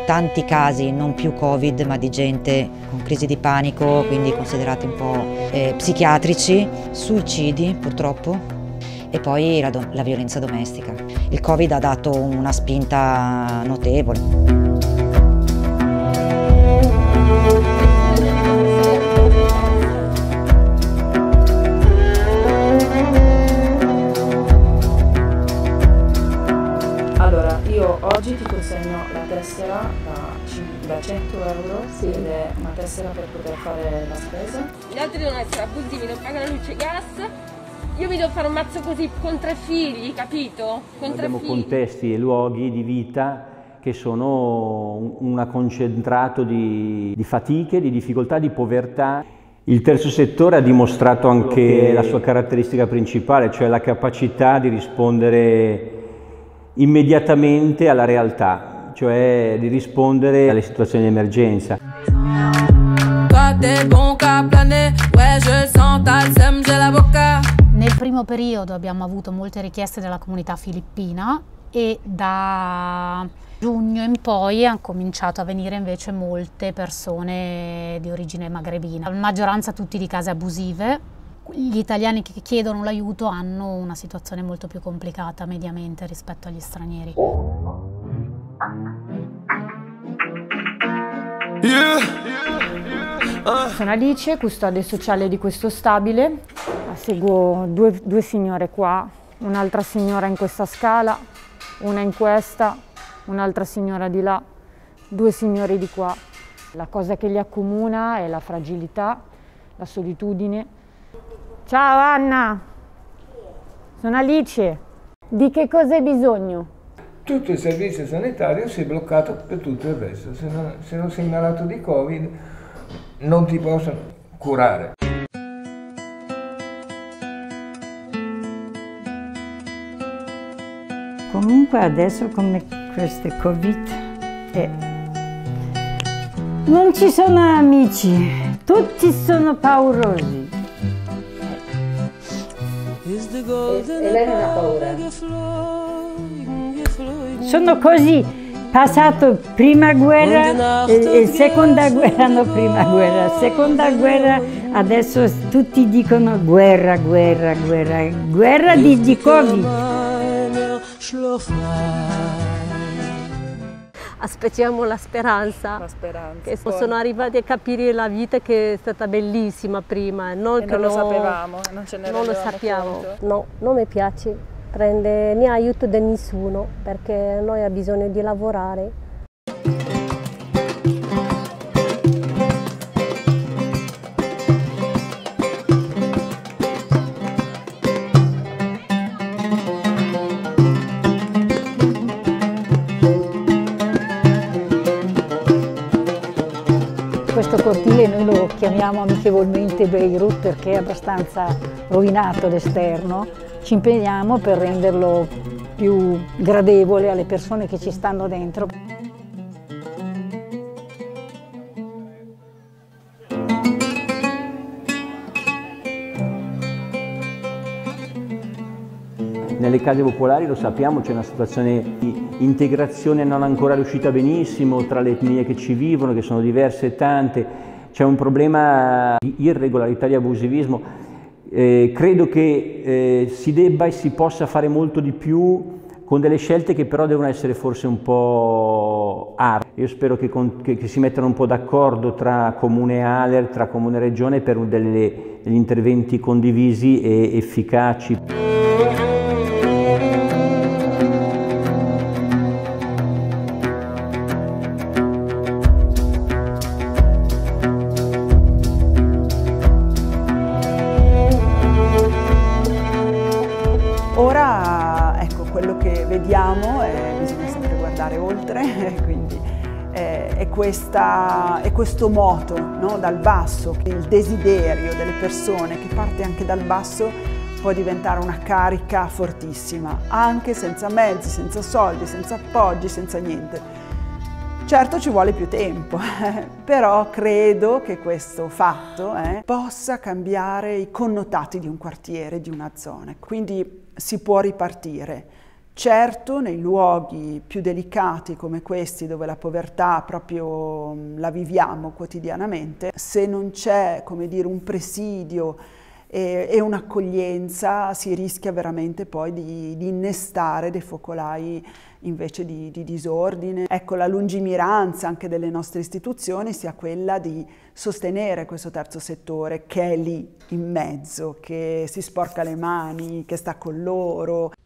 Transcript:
tanti casi, non più Covid, ma di gente con crisi di panico, quindi considerati un po' psichiatrici, suicidi purtroppo, e poi la violenza domestica. Il Covid ha dato una spinta notevole. Allora, io oggi ti consegno la tessera da 100 euro, sì. Ed è una tessera per poter fare la spesa. Gli altri devono essere abusivi, non pagano luce e gas. Io mi devo fare un mazzo così con 3 figli, capito? Abbiamo contesti e luoghi di vita che sono un concentrato di fatiche, di difficoltà, di povertà. Il terzo settore ha dimostrato anche la sua caratteristica principale, cioè la capacità di rispondere immediatamente alla realtà, cioè di rispondere alle situazioni di emergenza. Nel primo periodo abbiamo avuto molte richieste dalla comunità filippina e da giugno in poi hanno cominciato a venire invece molte persone di origine magrebina, la maggioranza tutti di case abusive. Gli italiani che chiedono l'aiuto hanno una situazione molto più complicata mediamente rispetto agli stranieri. Sono Alice, custode sociale di questo stabile. Seguo due signore qua, un'altra signora in questa scala, una in questa, un'altra signora di là, 2 signori di qua. La cosa che li accomuna è la fragilità, la solitudine. Ciao Anna, sono Alice. Di che cosa hai bisogno? Tutto il servizio sanitario si è bloccato per tutto il resto. Se non sei malato di Covid non ti possono curare. Comunque adesso come questo Covid non ci sono amici, tutti sono paurosi. E lei non ha paura? Sono così, passato prima guerra e seconda guerra, no prima guerra, seconda guerra, adesso tutti dicono guerra, guerra, guerra, guerra di Covid. Aspettiamo la speranza, che sono arrivati a capire la vita che è stata bellissima prima. Noi non lo sapevamo, non lo sappiamo. No, non mi piace prendere aiuto da nessuno perché noi abbiamo bisogno di lavorare. Questo cortile noi lo chiamiamo amichevolmente Beirut perché è abbastanza rovinato l'esterno. Ci impegniamo per renderlo più gradevole alle persone che ci stanno dentro. Nelle case popolari, lo sappiamo, c'è una situazione di integrazione non ancora riuscita benissimo tra le etnie che ci vivono, che sono diverse e tante. C'è un problema di irregolarità, di abusivismo. Credo che si debba e si possa fare molto di più con delle scelte che però devono essere forse un po' ardue. Io spero che si mettano un po' d'accordo tra Comune e ALER, tra Comune e Regione per degli interventi condivisi e efficaci. Ora, ecco, quello che vediamo, bisogna sempre guardare oltre, quindi è questo moto, no? Dal basso, il desiderio delle persone che parte anche dal basso può diventare una carica fortissima, anche senza mezzi, senza soldi, senza appoggi, senza niente. Certo ci vuole più tempo, però credo che questo fatto possa cambiare i connotati di un quartiere, di una zona. Quindi si può ripartire. Certo, nei luoghi più delicati come questi, dove la povertà proprio la viviamo quotidianamente, se non c'è, come dire, un presidio e un'accoglienza, si rischia veramente poi di innestare dei focolai invece di disordine. Ecco, la lungimiranza anche delle nostre istituzioni sia quella di sostenere questo terzo settore che è lì in mezzo, che si sporca le mani, che sta con loro.